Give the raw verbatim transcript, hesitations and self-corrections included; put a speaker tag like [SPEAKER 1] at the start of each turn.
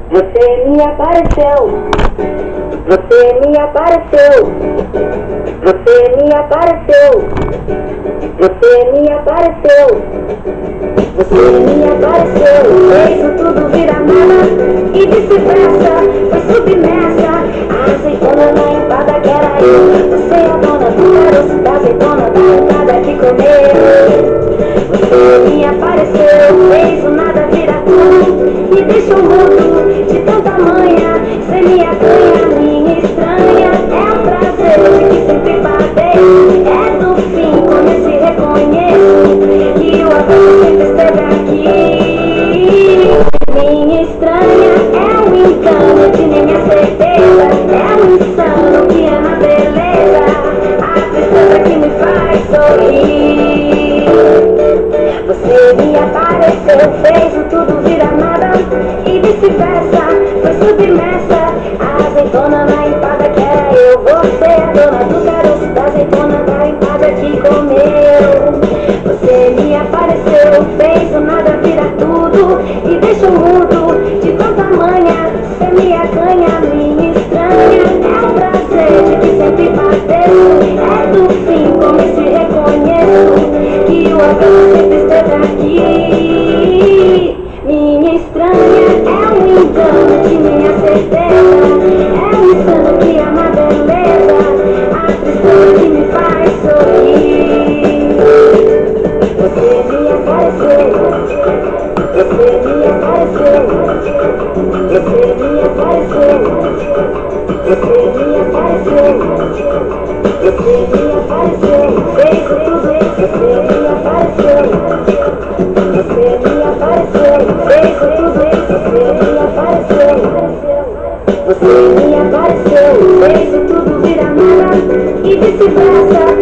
[SPEAKER 1] Você me apareceu, você me apareceu, você me apareceu, você me apareceu, você me apareceu, fez o tudo virar nada e vice-versa, foi submersa, a azeitona na empada que era eu, você é a dona do caroço da azeitona da empada que comeu. Você me apareceu, fez o nada virar tudo, me deixou mudo de tanta manha, cê me acanha, minha estranha, é um prazer de que sempre batei, é do fim quando eu te reconheço, que o abraço sempre esteve aqui. Minha estranha é um engano de minha certeza, é um insano que ama a beleza, a tristeza que me faz sorrir. Você me apareceu, fez o tudo virar nada e vice-versa, foi submersa, a azeitona na empada que era eu, você é a dona do caroço da azeitona da empada que comeu. Você me apareceu, fez o nada virar tudo e deixou mudo de tanta manha, cê me acanha, minha estranha, é um prazer de que sempre bateu, é do fim como eu te reconheço, que o abraço sempre esteve aqui. Minha estranha é um engano de minha certeza, é um insano que ama a beleza, a tristeza que me faz sorrir. Você me apareceu, você me apareceu, você me apareceu, você me apareceu, você me apareceu, fez tudo, você me apareceu. Você me apareceu, fez tudo isso, você me apareceu. Você me apareceu, fez tudo virar nada e vice-versa,